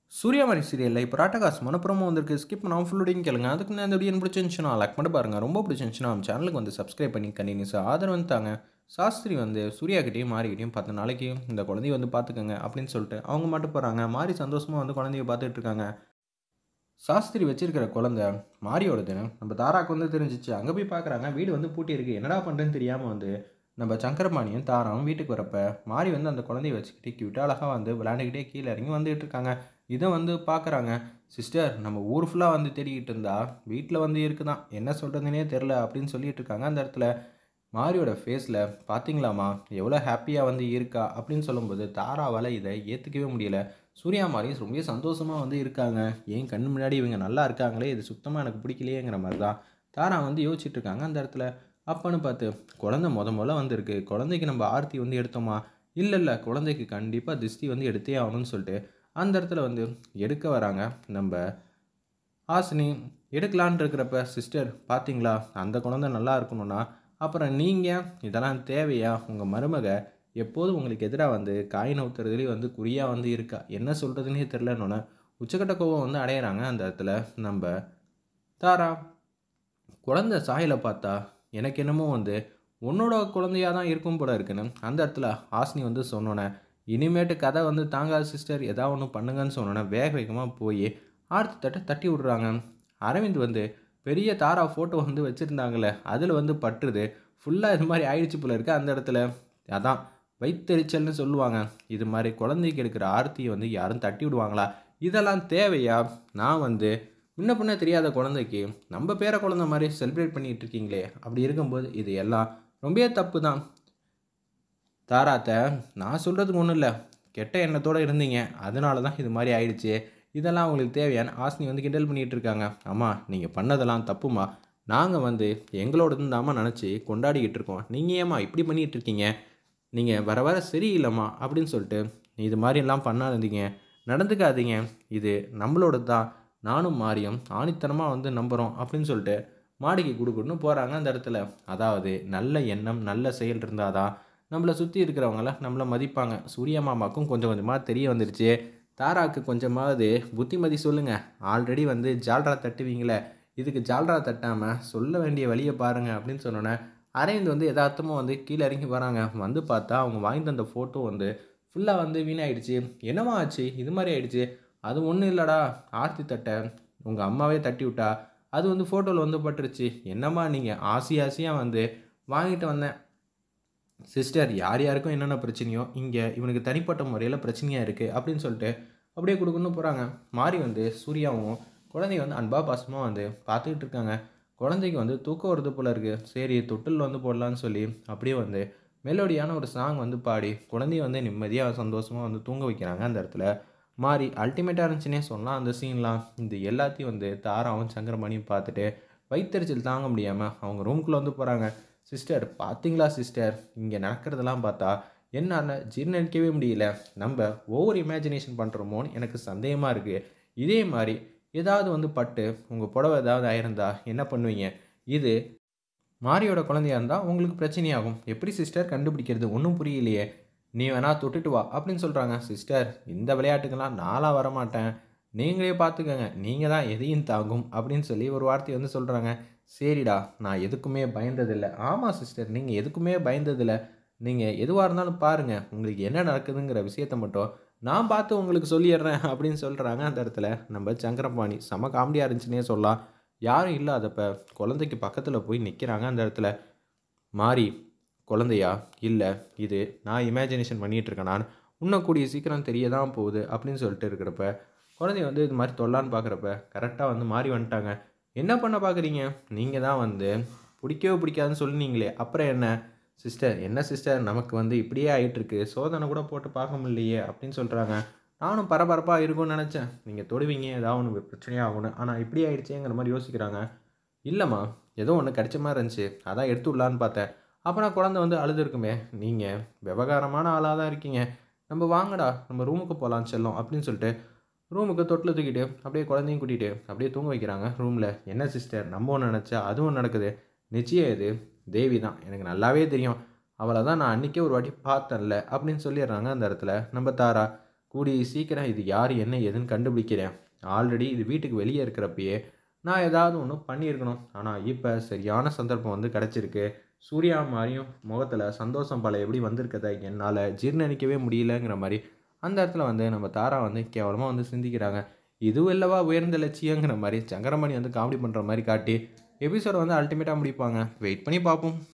சூர்யாமாரி சீரியல்ல இப்போ ராட்டகாஸ் மனப்புறமா வந்திருக்கு. ஸ்கிப் பண்ணாம ஃபுல்லோடையும் கேளுங்க. அதுக்கு முன்னாடி இந்த வீடியோ எனக்கு பிடிச்சிருந்துச்சுன்னா லைக் பண்ணிட்டு பாருங்க. ரொம்ப பிடிச்சிருந்துச்சுன்னா நம்ம சேனலுக்கு வந்து சப்ஸ்கிரைப் பண்ணி கண்டினியூஸா ஆதரவு வந்து தாங்க. சாஸ்திரி வந்து சூர்யாகிட்டயும் மாரிகிட்டயும் 10 நாளைக்கு இந்த குழந்தைய வந்து பார்த்துக்கங்க அப்படின்னு சொல்லிட்டு அவங்க மட்டும் போறாங்க. மாரி சந்தோஷமா வந்து குழந்தைய பார்த்துட்டு இருக்காங்க. சாஸ்திரி வச்சிருக்கிற குழந்தை மாரியோடதுன்னு நம்ம தாராக்கு வந்து தெரிஞ்சிச்சு. அங்க போய் பார்க்குறாங்க. வீடு வந்து பூட்டி இருக்கு. என்னடா பண்றதுன்னு தெரியாம வந்து நம்ம சங்கரபாணியும் தாராவும் வீட்டுக்கு வரப்ப, மாரி வந்து அந்த குழந்தைய வச்சுக்கிட்டு கியூட்டா அழகா வந்து விளையாண்டுக்கிட்டே கீழ இறங்கி வந்துட்டு இருக்காங்க. இத வந்து பார்க்குறாங்க. சிஸ்டர் நம்ம ஊர் ஃபுல்லா வந்து தேடிக்கிட்டு இருந்தா, வீட்ல வந்து இருக்குதாம். என்ன சொல்றதுன்னே தெரியல அப்படின்னு சொல்லிட்டு இருக்காங்க. அந்த இடத்துல மாரியோட ஃபேஸ்ல பார்த்தீங்களாம்மா, எவ்வளோ ஹேப்பியா வந்து இருக்கா அப்படின்னு சொல்லும்போது, தாராவால இத ஏத்துக்கவே முடியல. சூர்யா மாரி ரொம்பவே சந்தோஷமா வந்து இருக்காங்க. என் கண்ணு முன்னாடி இவங்க நல்லா இருக்காங்களே, இது சுத்தமா எனக்கு பிடிக்கலையேங்கிற மாரி தான் தாரா வந்து யோசிச்சுட்டு இருக்காங்க அந்த இடத்துல. அப்பன்னு பார்த்து, குழந்தை மொதல்ல வந்திருக்கு. குழந்தைக்கு நம்ம ஆர்த்தி வந்து எடுத்தோமா? இல்ல, இல்ல. குழந்தைக்கு கண்டிப்பா திஷ்டி வந்து எடுத்தே ஆகணும்னு சொல்லிட்டு, அந்த இடத்துல வந்து எடுக்க வராங்க. நம்ப ஹாசினி எடுக்கலான்னு இருக்கிறப்ப, சிஸ்டர் பார்த்தீங்களா? அந்த குழந்தை நல்லா இருக்கணும்னா, அப்புறம் நீங்க இதெல்லாம் தேவையா? உங்க மருமக எப்போதும் உங்களுக்கு எதிரா வந்து காய் நவுத்துறதுலயே வந்து குறியா வந்து இருக்கா. என்ன சொல்றதுன்னே தெரியலன்னோன, உச்சக்கட்ட கோவம் வந்து அடையறாங்க அந்த இடத்துல நம்ப தாரா. குழந்தை சாயல பார்த்தா, எனக்கு என்னமோ வந்து உன்னோட குழந்தையா தான் இருக்கும் போல இருக்குன்னு, அந்த இடத்துல ஹாசினி வந்து சொன்னோனே, இனிமேட்டு கதை வந்து தாங்காது சிஸ்டர். ஏதாவது ஒண்ணு பண்ணுங்கன்னு சொன்னோனே, வேக வேகமா போயி ஆர்த்தி தட்ட தட்டி விடுறாங்க. அரவிந்த் வந்து பெரிய தாரா ஃபோட்டோ வந்து வச்சிருந்தாங்கல்ல, அதில வந்து பட்டுருது. ஃபுல்லா இது மாரி ஆயிடுச்சு போல இருக்கு அந்த இடத்துல. அதான் வயித்தெரிச்சல்னு சொல்லுவாங்க. இது மாரி குழந்தைக்கு எடுக்கிற ஆர்த்திய வந்து யாரும் தட்டி விடுவாங்களா? இதெல்லாம் தேவையா? நான் வந்து முன்ன பின்ன தெரியாத குழந்தைக்கு, நம்ப பேர குழந்தை மாரி செலிப்ரேட் பண்ணிட்டு இருக்கீங்களே! அப்படி இருக்கும்போது, இது எல்லாம் ரொம்பவே தப்பு தான். தாரா அத்த, நான் சொல்றதுக்கு ஒண்ணும் இல்ல. கெட்ட எண்ணத்தோட இருந்தீங்க. அதனால தான் இது மாரி ஆயிடுச்சு. இதெல்லாம் உங்களுக்கு தேவையான்னு ஹாசினி வந்து கிண்டல் பண்ணிட்டு இருக்காங்க. அம்மா, நீங்க பண்ணதெல்லாம் தப்பும்மா. நாங்க வந்து எங்களோடதுன்னு தாம்மா நெனச்சு கொண்டாடிக்கிட்டு இருக்கோம். நீங்க ஏம்மா இப்படி பண்ணிட்டு இருக்கீங்க? நீங்க வர வர சரியில்லம்மா அப்படின்னு சொல்லிட்டு, இது மாரிலாம் பண்ணாதீங்க. நடந்துக்காதீங்க. இது நம்மளோடது தான். நானும் மாரியும் ஆணித்தனமா வந்து நம்புறோம் அப்படின்னு சொல்லிட்டு, மாடிக்கு குடுகுடுன்னு போறாங்க அந்த இடத்துல. அதாவது நல்ல எண்ணம், நல்ல செயல் இருந்தா தான் நம்மள சுத்தி இருக்கிறவங்கலாம் நம்மள மதிப்பாங்க. சூர்யா மாமாவுக்கும் கொஞ்சம் கொஞ்சமா தெரிய வந்துருச்சு. தாராக்கு கொஞ்சமாவது புத்திமதி சொல்லுங்க. ஆல்ரெடி வந்து ஜால்ரா தட்டுவீங்களே, இதுக்கு ஜால்ரா தட்டாம சொல்ல வேண்டிய வழிய பாருங்க அப்படின்னு சொன்னோனே, அரவிந்த் வந்து எதார்த்தமா வந்து கீழ இறங்கி வராங்க. வந்து பார்த்தா, அவங்க வாங்கிட்டு வந்த ஃபோட்டோ வந்து ஃபுல்லா வந்து வீணாயிடுச்சு. "என்னம்மா ஆச்சு? இது மாரி ஆயிடுச்சு." "அது ஒண்ணும் இல்லடா. ஆர்த்தி தட்ட உங்க அம்மாவே தட்டிவுட்டா. அது வந்து ஃபோட்டோல வந்து பட்டுருச்சு. என்னம்மா நீங்க? ஆசை ஆசையா வந்து வாங்கிட்டு வந்தேன்." சிஸ்டர் யார் யாருக்கும் என்னென்ன பிரச்சனையோ, இங்க இவனுக்கு தனிப்பட்ட முறையில பிரச்சனையா இருக்கு அப்படின்னு சொல்லிட்டு, அப்படியே குடுகுடுன்னு போறாங்க. மாரி வந்து சூர்யாவும், குழந்தைய வந்து அன்பா, பாசமா வந்து பார்த்துக்கிட்டு இருக்காங்க. குழந்தைக்கு வந்து தூக்கம் வருது போல இருக்கு. சரி தொட்டில்ல வந்து போடலான்னு சொல்லி, அப்படியே வந்து மெலோடியான ஒரு சாங் வந்து பாடி, குழந்தைய வந்து நிம்மதியா, சந்தோஷமா வந்து தூங்க வைக்கிறாங்க அந்த இடத்துல. மாரி அல்டிமேட்டா இருந்துச்சுன்னே சொல்லலாம் அந்த சீன்லாம். இது எல்லாத்தையும் வந்து தாராவும், சங்கரமணியும் பார்த்துட்டு, வயித்தெரிச்சல் தாங்க முடியாம அவங்க ரூம்குள்ள வந்து போறாங்க. சிஸ்டர் பார்த்தீங்களா சிஸ்டர், இங்க நடக்கிறதெல்லாம் பார்த்தா என்னால ஜீர்ணிக்கவே முடியல. நம்ப ஓவர் இமேஜினேஷன் பண்றோமோன்னு எனக்கு சந்தேகமா இருக்கு. இதே மாரி ஏதாவது வந்து பட்டு உங்க புடவ ஏதாவது ஆயிருந்தா என்ன பண்ணுவீங்க? இது மாரியோட குழந்தையா இருந்தா உங்களுக்கு பிரச்சனையாகும். எப்படி சிஸ்டர் கண்டுபிடிக்கிறது? ஒண்ணும் புரியலையே. நீ வேணா தொட்டுட்டு வா அப்படின்னு சொல்றாங்க. சிஸ்டர் இந்த விளையாட்டுக்கெல்லாம் நான்லாம் வரமாட்டேன். நீங்களே பார்த்துக்கங்க. நீங்க தான் எதையும் தாங்கும் அப்படின்னு சொல்லி ஒரு வார்த்தைய வந்து சொல்றாங்க. சரிடா நான் எதுக்குமே பயந்ததில்ல. ஆமா சிஸ்டர் நீங்க எதுக்குமே பயந்ததில்ல. நீங்க எதுவா இருந்தாலும் பாருங்க. உங்களுக்கு என்ன நடக்குதுங்கிற விஷயத்த மட்டும் நான் பார்த்து உங்களுக்கு சொல்லிர்றேன் அப்படின்னு சொல்றாங்க அந்த இடத்துல. நம்ம சங்கரபாணி. செம காமெடியா இருந்துச்சுன்னே சொல்லலாம். யாரும் இல்லாதப்ப குழந்தைக்கு பக்கத்துல போய் நிக்கிறாங்க அந்த இடத்துல. மாறி, குழந்தையா? இல்ல. இது நான் இமேஜினேஷன் பண்ணிட்டு இருக்கேனான்னு, இன்னும் கூடிய சீக்கிரம் தெரிய தான் போகுது அப்படின்னு சொல்லிட்டு இருக்கிறப்ப, குழந்தைய வந்து இது மாரி தொடலான்னு பார்க்குறப்ப, கரெக்ட்டா வந்து மாறி வந்துட்டாங்க. என்ன பண்ண பார்க்குறீங்க? நீங்க தான் வந்து புடிக்கவே புடிக்காதுன்னு சொன்னீங்களே, அப்புறம் என்ன? சிஸ்டர், என்ன சிஸ்டர் நமக்கு வந்து இப்படியே ஆயிட்டுருக்கு. சோதனை கூட போட்டு பார்க்க முடியலையே அப்படின்னு சொல்றாங்க. நானும் பரபரப்பா இருக்கும்னு நெனச்சேன். நீங்க தொடுவீங்க, ஏதாவது ஒண்ணு பிரச்சனை ஆகும்னு. ஆனா இப்படி ஆயிடுச்சேங்கிற மாரி யோசிக்கிறாங்க. இல்லம்மா. ஏதோ ஒண்ணு கடிச்ச மாரி இருந்துச்சு. அதான் எடுத்து விடலான்னு பார்த்தேன். அப்பனா குழந்தை வந்து அழுதுருக்குமே. நீங்க விவகாரமான ஆளா தான் இருக்கீங்க. "நம்ப வாங்கடா, நம்ம ரூமுக்கு போலாம் செல்லம்" அப்படின்னு சொல்லிட்டு, ரூமுக்கு தொட்டில தூக்கிட்டு, அப்படியே குழந்தையும் கூட்டிட்டு, அப்படியே தூங்க வைக்கிறாங்க ரூம்ல. "என்ன சிஸ்டர் நம்ம ஒண்ணு நெனச்சா, அது ஒண்ணு நடக்குது. நிச்சயம் இது தேவி தான். எனக்கு நல்லாவே தெரியும். அவள தான் நான் அன்னைக்கே ஒரு வாட்டி பார்த்தேன்ல" அப்படின்னு சொல்லிர்றாங்க அந்த இடத்துல நம்ம தாரா. கூடிய சீக்கிரம் இது யார் என்ன ஏதுன்னு கண்டுபிடிக்கிறேன். ஆல்ரெடி இது வீட்டுக்கு வெளியே இருக்கிறப்பயே நான் ஏதாவது ஒன்று பண்ணியிருக்கணும். ஆனால் இப்போ சரியான சந்தர்ப்பம் வந்து கிடச்சிருக்கு. சூர்யா மாதிரியும் முகத்தில் சந்தோஷம் பல எப்படி வந்திருக்கதை என்னால் ஜீர்ணிக்கவே முடியலங்கிற மாதிரி அந்த இடத்துல வந்து நம்ம தாரா வந்து கேவலமாக வந்து சிந்திக்கிறாங்க. இதுவும் இல்லவா உயர்ந்த லட்சியங்கிற மாதிரி சங்கரமணி வந்து காமெடி பண்ணுற மாதிரி காட்டி எபிசோட வந்து அல்டிமேட்டாக முடிப்பாங்க. வெயிட் பண்ணி பார்ப்போம்.